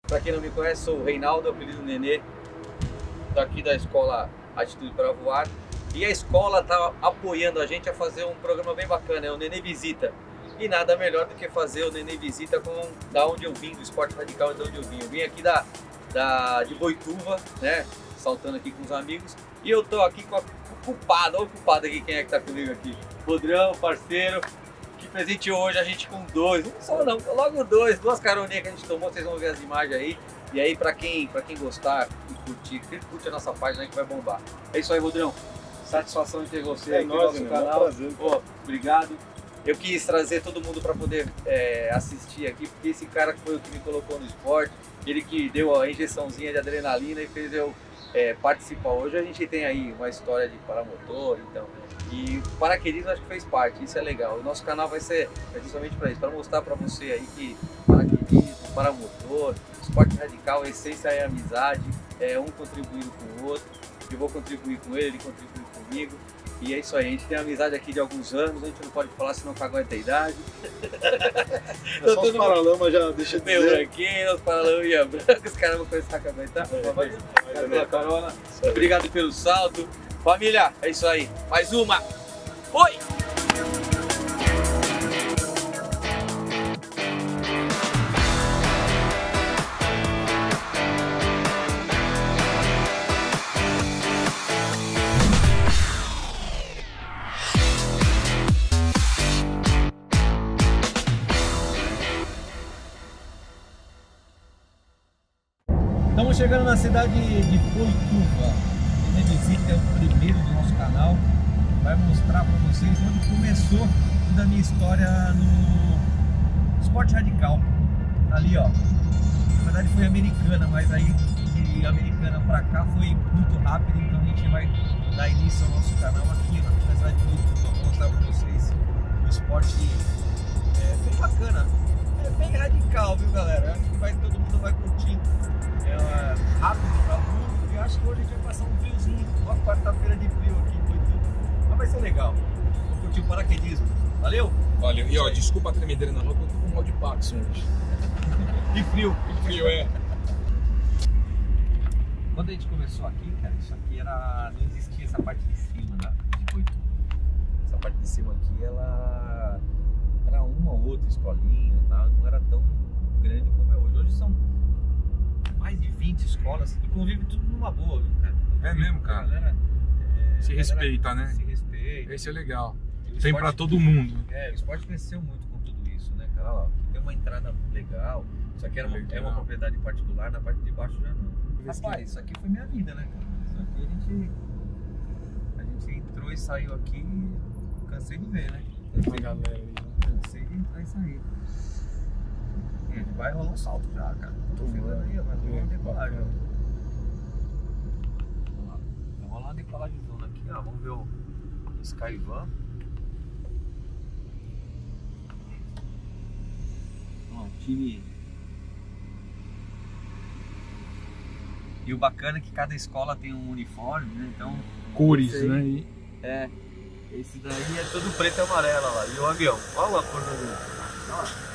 Para quem não me conhece, sou o Reinaldo, apelido Nenê, daqui da escola Atitude para Voar. E a escola está apoiando a gente a fazer um programa bem bacana, é o Nenê Visita. E nada melhor do que fazer o Nenê Visita da onde eu vim, do esporte radical, de onde eu vim. Eu vim aqui de Boituva, né? Saltando aqui com os amigos. E eu tô aqui com o culpado, olha o culpado aqui, quem é que tá comigo aqui? Rodrão, parceiro, que presenteou hoje a gente com dois, não só não, logo duas caroninhas que a gente tomou, vocês vão ver as imagens aí. E aí pra quem gostar e curte a nossa página aí que vai bombar. É isso aí, Rodrão. Satisfação de ter você aqui no nosso canal. Prazer, oh, obrigado. Eu quis trazer todo mundo para poder assistir aqui, porque esse cara foi o que me colocou no esporte, ele que deu a injeçãozinha de adrenalina e fez eu participar. Hoje a gente tem aí uma história de paramotor, então, e o paraquedismo acho que fez parte, isso é legal. O nosso canal vai ser justamente para isso, para mostrar para você aí que paraquedismo, paramotor, esporte radical, a essência é a amizade, um contribuindo com o outro. Eu vou contribuir com ele contribui comigo. E é isso aí, a gente tem amizade aqui de alguns anos, a gente não pode falar senão que aguenta a idade. É só os paralamas já deixa de dizer. Meu branquinho, os paralamas brancos, os caras vão começar a aguentar. Obrigado pela carona, obrigado pelo salto. Família, é isso aí, mais uma. Foi! Estamos chegando na cidade de Boituva. Nenê Visita é o primeiro do nosso canal. Vai mostrar para vocês onde começou toda a minha história no esporte radical. Ali, ó. Na verdade foi Americana, mas aí de Americana para cá foi muito rápido. Então a gente vai dar início ao nosso canal aqui na cidade de Boituva. Vou mostrar para vocês o esporte bem bacana. É bem radical, viu, galera? Acho que todo mundo vai curtir. É rápido para tudo e acho que hoje a gente vai passar um friozinho, uma quarta-feira de frio aqui em Boituva. Mas vai ser legal. Vou curtir o paraquedismo. Valeu? Valeu. E ó, desculpa a tremedeira na roupa, eu tô com mal de Parkinson hoje. E frio. E frio, é. Quando a gente começou aqui, cara, isso aqui não existia essa parte de cima, né? De Boituva. Essa parte de cima aqui, ela era uma ou outra escolinha, tá? Não era tão grande como é hoje. Hoje são mais de 20 escolas e convive tudo numa boa, viu, cara? É mesmo, cara? Galera, se respeita, né? Se respeita. Esse é legal. Tem pra todo mundo. O esporte cresceu muito com tudo isso, né, cara? Olha lá, tem uma entrada legal. Isso aqui é uma propriedade particular, na parte de baixo já não. Rapaz, isso aqui foi minha vida, né, cara? Isso aqui a gente entrou e saiu aqui, cansei de ver, né? Cansei de entrar e sair. Vai rolar um salto já, cara. Tô filmando aí, vai rolar uma decolagem. Vamos lá. Vai rolar uma decolagem zona aqui, ó. Vamos ver o Skyvan. Ó, o time. E o bacana é que cada escola tem um uniforme, né? Então. Cores, né? Esse daí é todo preto e amarelo, ó lá. E o avião. Olha a cor do avião. Olha lá.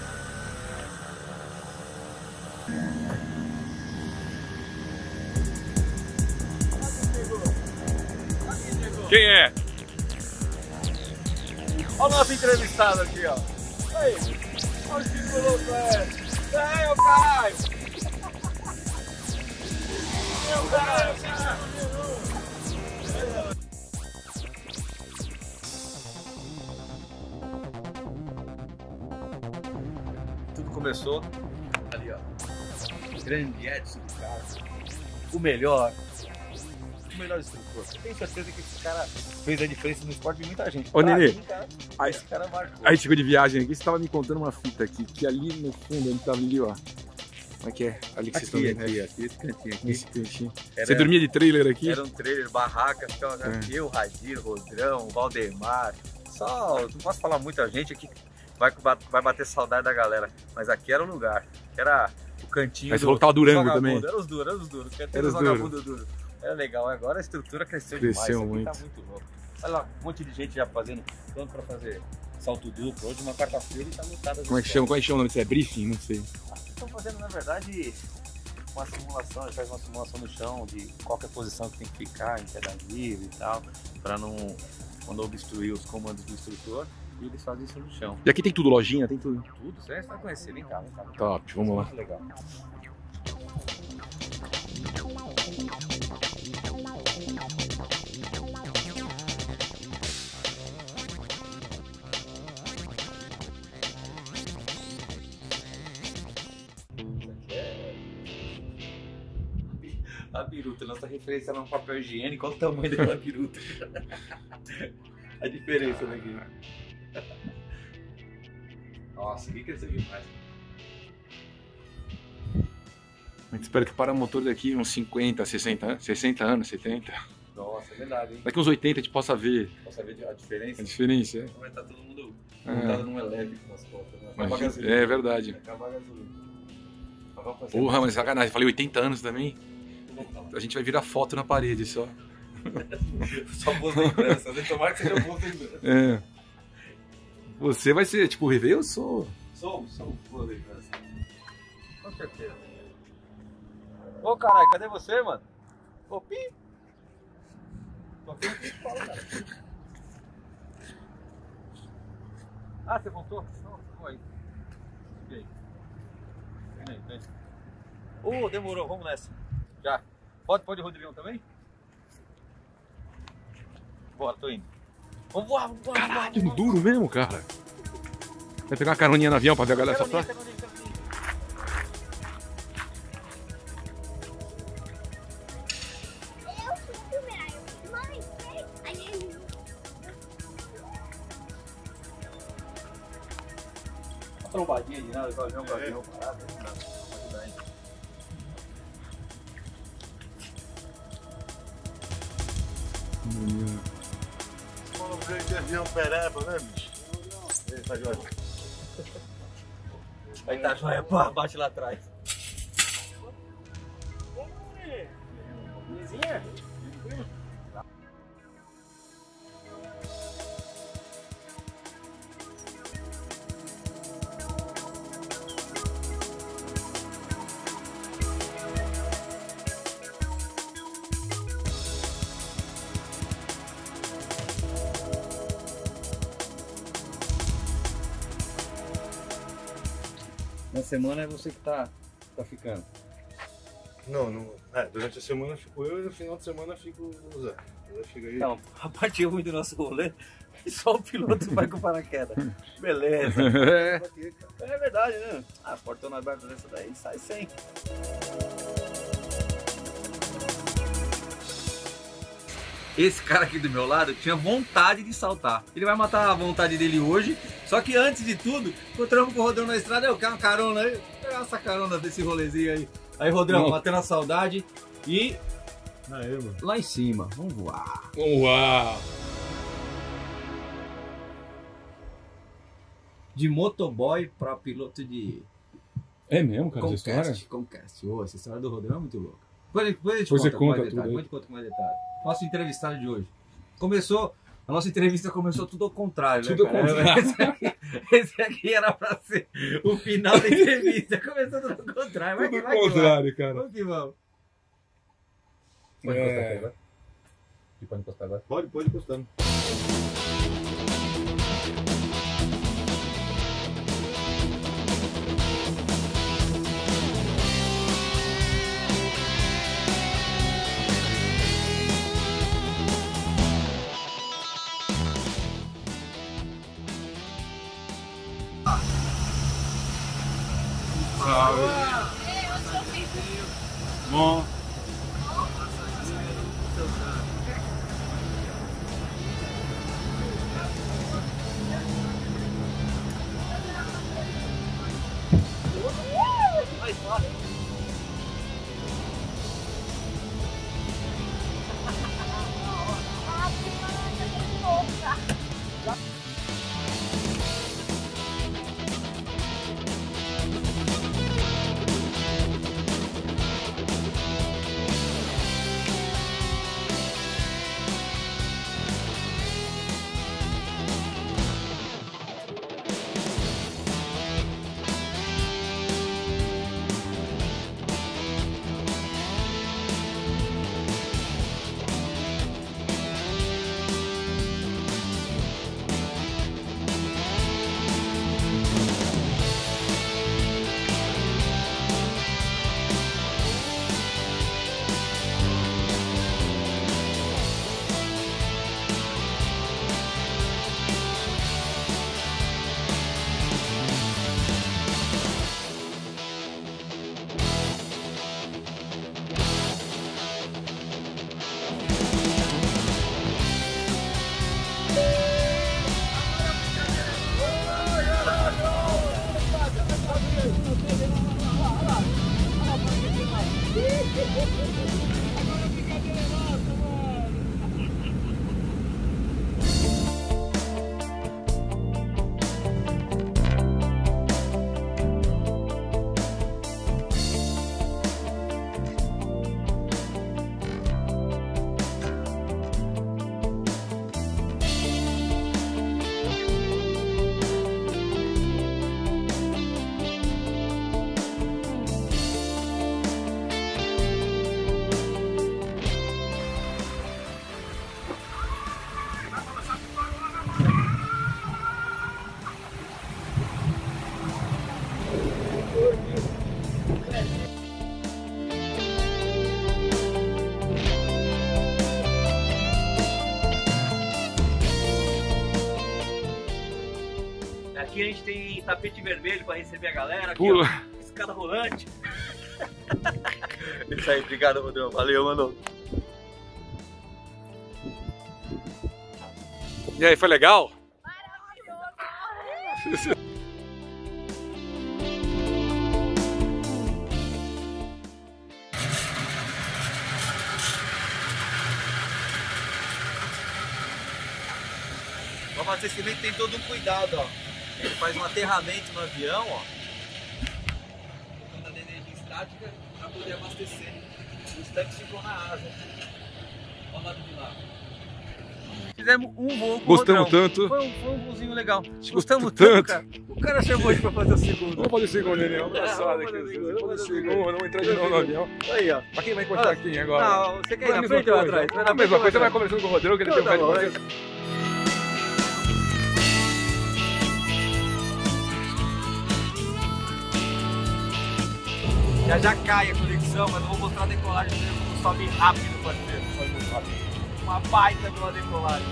Quem é? Olha o nosso entrevistado aqui, ó. Aí, olha que louco é. Ô caralho! Meu caralho! Tudo começou ali, ó. Grande Edson Carlos. O melhor instrutor. Tenho certeza que esse cara fez a diferença no esporte de muita gente. Ô, Nenê, esse cara marcou. Aí chegou de viagem aqui, você tava me contando uma fita aqui, que ali no fundo, onde tava ali, ó. Como é que é? Ali que vocês estão vendo, aqui, esse cantinho aqui. Esse cantinho. Você dormia de trailer aqui? Era um trailer, barraca, ficava eu, Radir, Rodrão, Valdemar. Só, não posso falar muita gente aqui, vai bater saudade da galera. Mas aqui era o lugar, era o cantinho. Mas você falou que tava Durango também. Era os duros. Era os vagabundos duros. Era legal, agora a estrutura cresceu demais. Muito. Tá muito louco. Olha lá, um monte de gente já fazendo, pronto pra fazer salto duplo. Hoje uma quarta-feira e tá lotada. Como é que chama? Qual é o nome disso? É briefing? Não sei. estamos fazendo, na verdade, uma simulação, a gente faz uma simulação no chão de qual que é a posição que tem que ficar em queda livre e tal, para não obstruir os comandos do instrutor, e eles fazem isso no chão. E aqui tem tudo, lojinha, tem tudo? Tudo, você vai conhecer, vem cá, vem cá. Top, vamos lá. Muito legal. A biruta, nossa referência era um papel higiênico, olha o tamanho daquela biruta. A diferença daqui. Nossa, o que é isso aqui mais? A gente espera que para o motor daqui uns 50, 60 anos, 60 anos, 70. Nossa, é verdade, hein? Daqui uns 80 a gente possa ver Posso ver a diferença? a diferença. É. Vai estar todo mundo montado num elétrico nas costas, né? Acabar a Imagina, gasolina. é verdade. Acabar a gasolina. Porra, mas sacanagem, falei 80 anos também. A gente vai virar foto na parede só. Só boas lembranças, né? Tomara que seja boas lembranças. É. Você vai ser, tipo, rever, eu sou. Somos boas lembranças. Com certeza. Ô caralho, cadê você, mano? Ô Pi! Tô aqui no principal, cara. Ah, você voltou? Não, vou aí. Subi aí. Vem. Ô, demorou, vamos nessa. Já. Pode o Rodrigão também? Bora, tô indo. Vamos voar. Caralho, duro mesmo, cara. Vai pegar uma caroninha no avião pra ver a galera soltar? Caroninha. Uma trombadinha de nada, só ver um avião parado. Quando o break de avião pereba, né, bicho? Tá joia. Aí tá joia, pá, bate lá atrás. Vizinha? Na semana é você que tá ficando. Não. Durante a semana fico eu e no final de semana fico o Zé. Eu chego aí. Não, a parte ruim do nosso rolê é só o piloto vai com paraquedas. Beleza. É verdade, né? Ah, portão aberto dessa daí sai sem. Esse cara aqui do meu lado tinha vontade de saltar. Ele vai matar a vontade dele hoje. Só que antes de tudo, encontramos com o Rodrão na estrada. Eu quero uma carona aí. Vou pegar essa carona desse rolezinho aí. Aí, Rodrão, batendo a saudade. E Aí, mano. lá em cima, vamos voar. Uau! De motoboy para piloto de É mesmo, cara, essa história? Comcast. Oh, essa história do Rodrão é muito louca. Depois a gente Depois você conta com mais conta tudo detalhes. aí. Depois a gente conta com mais detalhes. Nosso entrevistado de hoje. A nossa entrevista começou tudo ao contrário, Tudo né, ao cara? contrário. Esse aqui era pra ser o final da entrevista. Começou tudo ao contrário. Vai Tudo que vai. contrário, cara. Vamos que vamos. Pode encostar aqui agora? Pode encostar agora? Pode encostando. Bom. Aqui a gente tem tapete vermelho para receber a galera. Aqui, Pula. ó, escada rolante. Isso aí, obrigado, Rodrigo. Valeu, mano. E aí, foi legal? O abastecimento tem todo um cuidado, ó. Ele faz um aterramento no avião, ó. Botando a energia estática para poder abastecer. Os tanques ficam na asa. Olha o lado de lá. Fizemos um voo com Gostamos o Rodrão. tanto. Foi um voozinho legal. Gostamos tanto, tanto. cara. O cara chamou a gente pra fazer o segundo. Vamos fazer o segundo, Nenê. Vamos abraçar vamos aqui. fazer o segundo, Vamos vamos fazer o fazer o segundo. Vamos entrar de novo no avião. Aí, ó. Pra quem vai encostar quem agora? Não, você quer ir na frente ou atrás? Vai na A mesma frente ou coisa, você vai atrás? conversando com o Rodrigo, que ele tem um Tá pé de bom, conversa. Já cai a conexão, mas eu vou mostrar a decolagem dele como sobe rápido, parceiro. Sobe muito rápido. Uma baita de uma decolagem.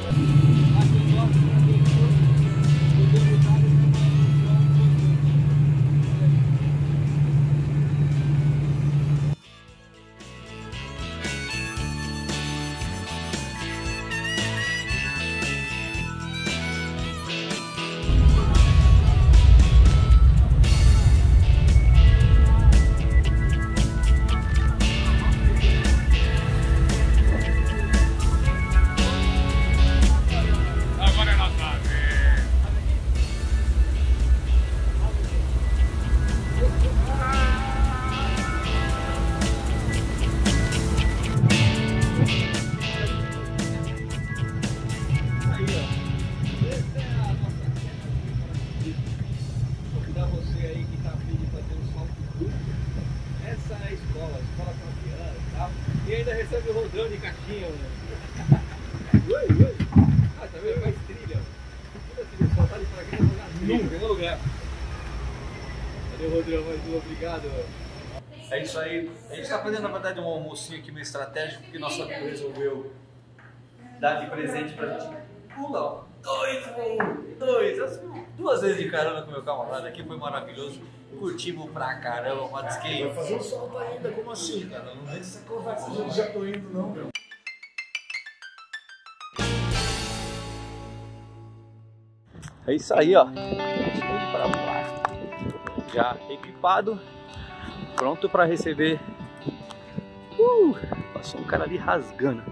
E ainda recebe o Rodrão de caixinha, mano. Ah, tá vendo? Faz trilha. Puta trilha, só tá de paraquedas pra nunca, em nenhum lugar. Cadê o Rodrão? Mais obrigado. É isso aí. A gente tá fazendo, na verdade, um almocinho aqui meio estratégico, porque nosso amigo resolveu dar de presente pra gente. Pula, ó. Duas vezes de carona com o meu camarada aqui, foi maravilhoso. Curtimos pra caramba, Matsquei. Vai fazer um salto ainda, como assim, cara? Não vem essa conversa de já tô indo, não, meu. É isso aí, ó. Atitude para voar. Já equipado, pronto para receber. Passou um cara ali rasgando.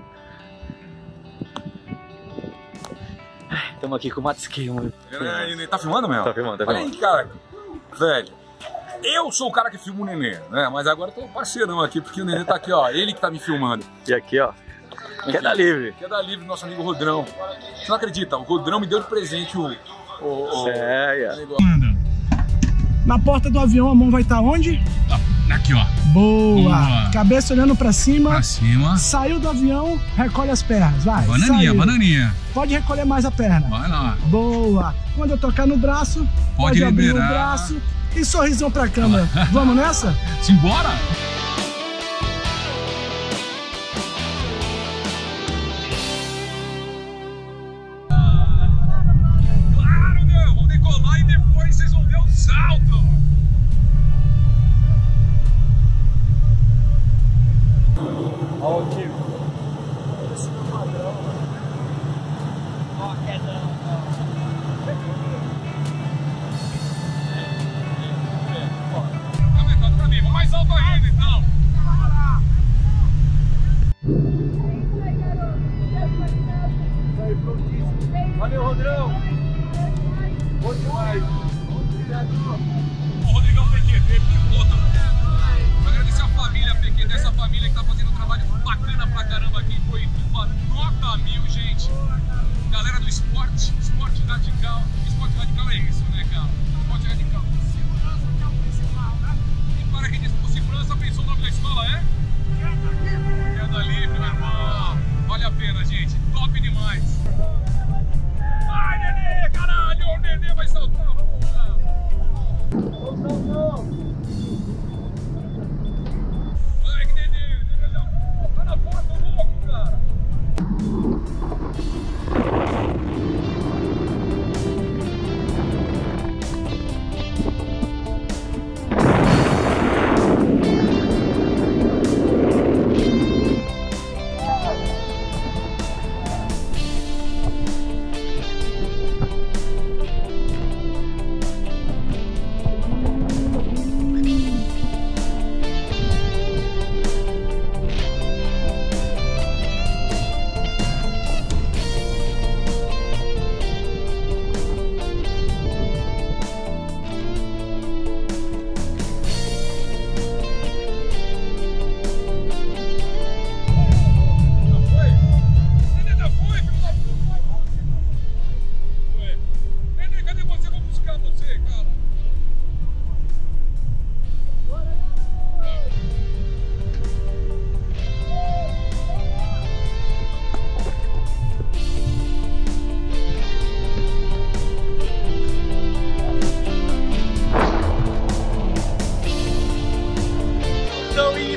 Estamos aqui com o Matsquei, mano. Tá filmando, meu? Tá filmando, tá Olha aí, cara. Velho, eu sou o cara que filma o Nenê, né? Mas agora eu tô parceirão aqui, porque o Nenê tá aqui, ó. Ele que tá me filmando. E aqui, ó. Queda livre. Queda livre, nosso amigo Rodrão. Você não acredita? O Rodrão me deu de presente o negócio. Na porta do avião a mão vai estar onde? Aqui, ó. Boa. Cabeça olhando pra cima. Pra cima. Saiu do avião, recolhe as pernas. Vai. Bananinha, saiu. Bananinha. Pode recolher mais a perna. Vai lá. Boa. Quando eu tocar no braço, pode abrir o liberar. braço e sorrisão pra câmera. Vamos nessa? Simbora? Claro, meu. Vamos decolar e depois vocês vão ver o salto. Olha o tiro. Esse é o padrão. Olha a queda. Tá pra mim, vou mais alto ainda, então.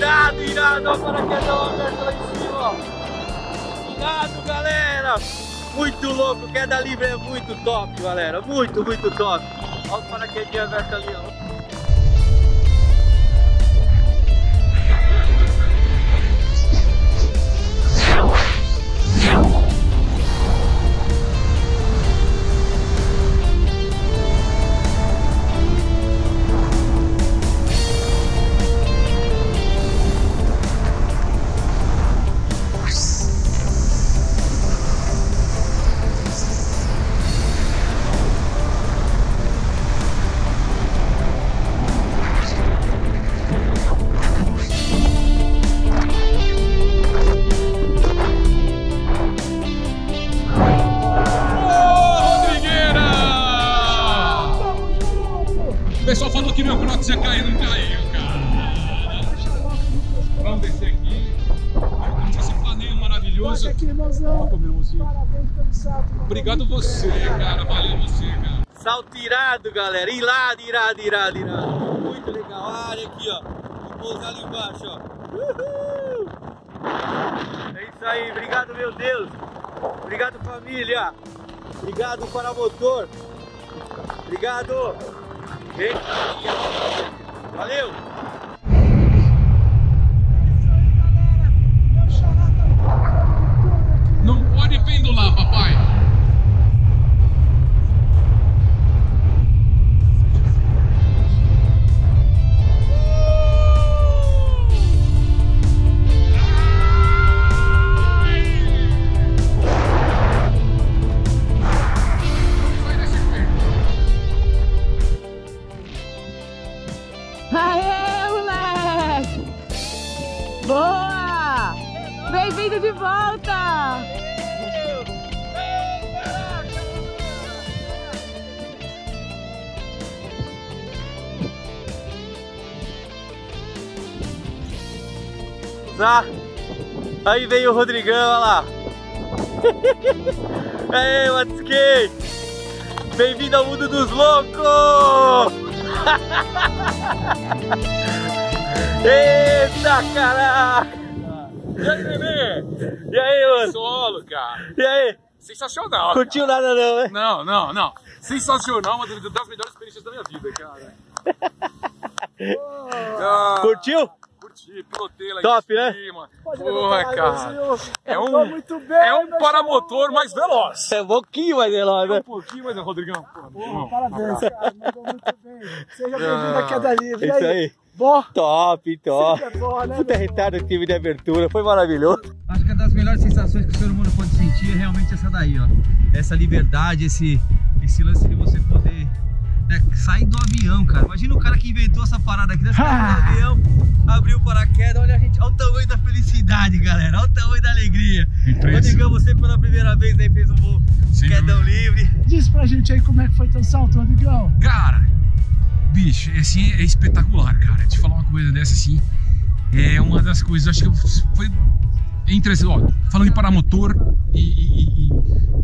irado, irado. Olha o paraquedão aberto lá em cima, ó. Irado, galera. Muito louco, queda livre é muito top, galera. Muito, muito top. Olha o paraquedinho aberto ali, ó. O pessoal falou que meu crocs ia cair, não caiu, cara. Vamos descer aqui. Vamos esse planeio maravilhoso. Aqui, irmãozão. Parabéns pelo salto. Obrigado você, cara. Valeu você, cara. Salto irado, galera. Irado, irado, irado, irado. Muito legal. Olha aqui, ó. Vou pousar ali embaixo, ó. Uhul! É isso aí. Obrigado, meu Deus. Obrigado, família. Obrigado, paramotor. Obrigado. Vem. Valeu. Não pode pendular, papai. Aê, moleque! Boa! Bem-vindo de volta! Aí vem o Rodrigão, olha lá. Aê, Matsuki! Bem-vindo ao mundo dos loucos! Eita, caraca! E aí, Nenê? E aí, mano? Solo, cara. E aí? Sensacional. Curtiu nada não, né? Não. Sensacional, uma das melhores experiências da minha vida, cara. Curtiu? Curti, pilotei lá Top, em né? cima. Pode Porra, levantar, cara. Brasil. É Tô muito bem, um meu paramotor mais veloz. É um pouquinho mais veloz, É né? um pouquinho mais, Rodrigão. Porra, parabéns, cara. Mandou muito bem. Seja bem-vindo à Queda Livre. Isso aí. Bom, Top, top. sempre é bom, né? Puta retardo que teve de abertura, foi maravilhoso. Acho que uma das melhores sensações que o ser humano pode sentir é realmente essa daí, ó. Essa liberdade, esse lance de você poder sair do avião, cara. Imagina o cara que inventou essa parada aqui, sair do avião, abriu o paraquedas, olha a gente, olha o tamanho da felicidade, galera, olha o tamanho da alegria. Rodrigão, você pela primeira vez aí fez um voo quedão livre. Diz pra gente aí como é que foi teu salto, Rodrigão. Cara, bicho, assim, é espetacular, cara. Te falar uma coisa dessa assim, é uma das coisas, acho que foi entre, ó, falando em paramotor e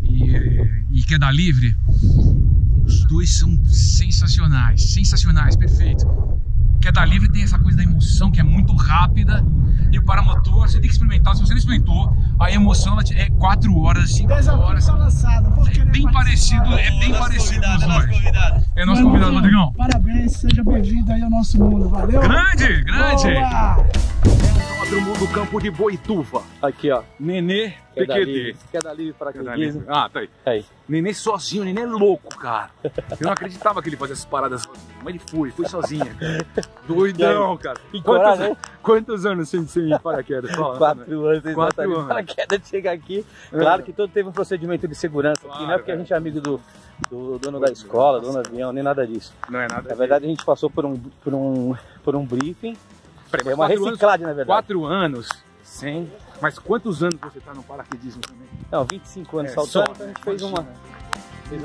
queda livre, os dois são sensacionais, perfeito. Queda livre tem essa coisa da emoção que é muito rápida, e o paramotor você tem que experimentar. Se você não experimentou, a emoção ela é 4 horas, 5 horas. Desafio tá lançado. É bem parecido, os dois. É nosso convidado, Rodrigão. Parabéns, seja bem-vindo aí ao nosso mundo, valeu? Grande! Boa! Do mundo Campo de Boituva. Aqui, ó. Nenê Queda PQD. livre. Queda livre para quem Ah, tá aí. Aí. Nenê sozinho, Nenê é louco, cara. Eu não acreditava que ele fazia essas paradas sozinho, mas ele foi sozinho. Doidão, cara. Que coragem, né? Quantos anos sem paraquedas? Fala, 4 anos, sem 4 anos. anos. Paraquedas de chegar aqui. Claro que todo teve um procedimento de segurança aqui, não é porque a gente é amigo do dono da escola, dono do avião, nem nada disso. Não é nada. Na verdade, a gente passou por um briefing. Peraí, É uma reciclagem, na verdade. 4 anos sem. Mas quantos anos você tá no paraquedismo também? Não, 25 anos É, saltando, só, então a gente né? fez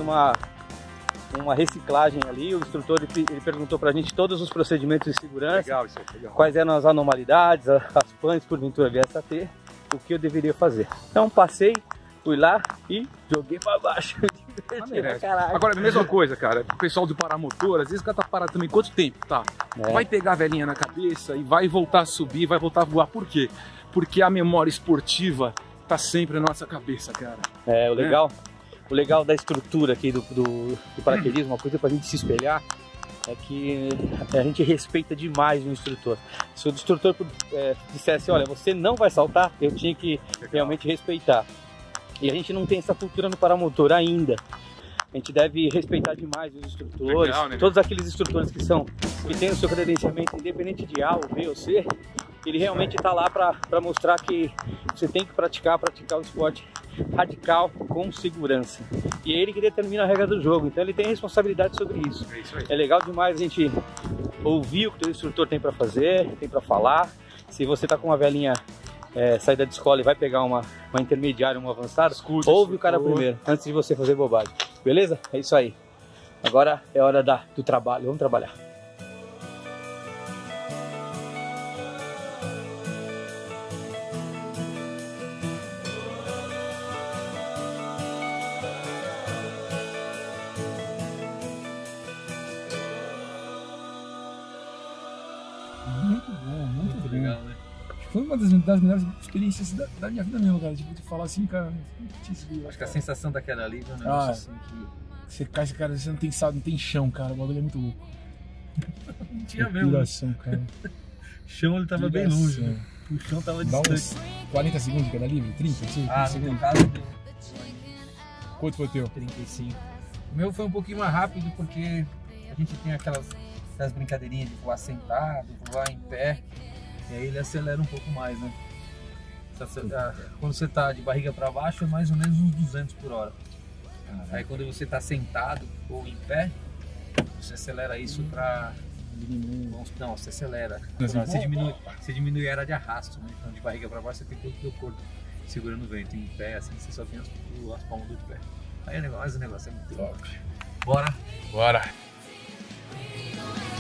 uma reciclagem ali. O instrutor ele perguntou pra gente todos os procedimentos de segurança, Legal isso aí, legal. quais eram as anormalidades, as panes porventura viesse a ter, o que eu deveria fazer. Então passei, fui lá e joguei pra baixo. merece. Agora, a mesma coisa, cara. O pessoal do paramotor, às vezes o cara tá parado também. Quanto tempo, tá? Vai pegar a velhinha na cabeça e vai voltar a subir, vai voltar a voar. Por quê? Porque a memória esportiva tá sempre na nossa cabeça, cara. O legal da estrutura aqui do paraquedismo, uma coisa pra gente se espelhar, é que a gente respeita demais o instrutor. Se o instrutor dissesse, olha, você não vai saltar, eu tinha que realmente respeitar. E a gente não tem essa cultura no paramotor ainda. A gente deve respeitar demais os instrutores, Legal, né? Todos aqueles instrutores que têm o seu credenciamento, independente de A ou B ou C, ele realmente está lá para mostrar que você tem que praticar o esporte radical com segurança. E é ele que determina a regra do jogo, então ele tem responsabilidade sobre isso. É isso aí. É legal demais a gente ouvir o que o instrutor tem para fazer, tem para falar. Se você está com uma velhinha saída de escola e vai pegar uma intermediária, uma avançada, ouve o cara primeiro, antes de você fazer bobagem. Beleza? É isso aí. Agora é hora do trabalho. Vamos trabalhar. Muito bom, muito Legal, né? Foi uma das melhores experiências da minha vida mesmo, cara. Tipo, de falar assim, cara. Acho que a sensação daquela ali é um negócio assim que... Você cai, cara, você não tem sal, não tem chão, cara. O bagulho é muito louco. não tinha mesmo. Cara. Chão ele tava bem longe, né? O chão tava Dá distante. uns 40 segundos de queda livre? 30? 30 No segundos? teu caso deu Quanto foi o teu? 35. O meu foi um pouquinho mais rápido porque a gente tem aquelas brincadeirinhas de voar sentado, voar em pé, e aí ele acelera um pouco mais, né? Quando você tá de barriga para baixo é mais ou menos uns 200 por hora. Aí quando você tá sentado ou em pé, você acelera isso para... Não, você acelera. Você diminui a era de arrasto, né? Então de barriga para baixo você tem que ter o teu corpo segurando o vento. Em pé, assim, você só tem as palmas do pé. Aí o negócio é muito top. Bora! Bora!